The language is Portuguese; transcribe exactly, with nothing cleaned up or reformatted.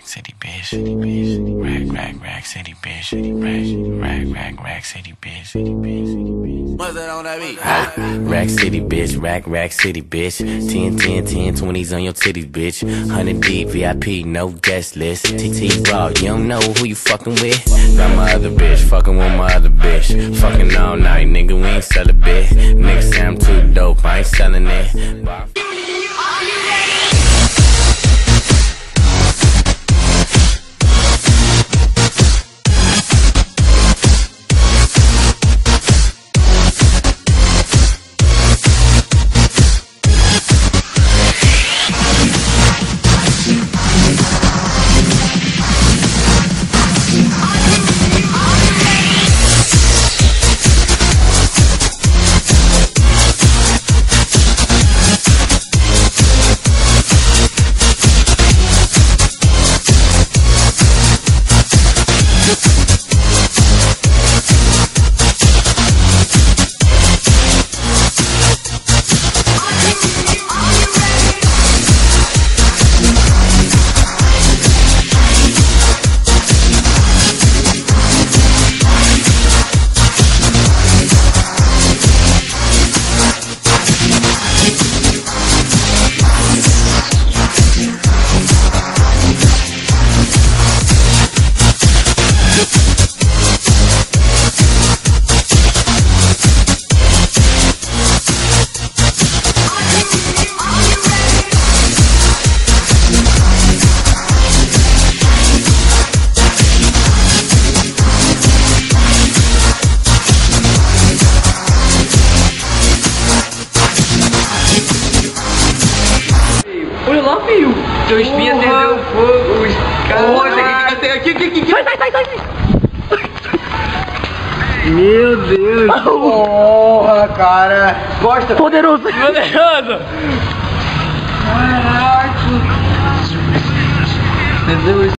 rack city bitch, city bitch, rack rack rack city bitch, city bitch, rack rack rack city bitch, city bitch, city bitch. What's that on that beat? Rack city bitch, rack rack city bitch, ten ten ten twenties on your titties bitch, one hundred deep V I P no guest list, T T raw you don't know who you fucking with. Got my other bitch fucking with my other bitch, fucking all night nigga we ain't sell a bit. Niggas say I'm too dope I ain't selling it. Olha lá, filho. Teu espinha acendeu o fogo. Os caras. Aqui, aqui, aqui, aqui. Sai, sai, sai, sai. Meu Deus. Porra, cara. Gosta? Poderoso. Poderoso. Caraca. Meu Deus.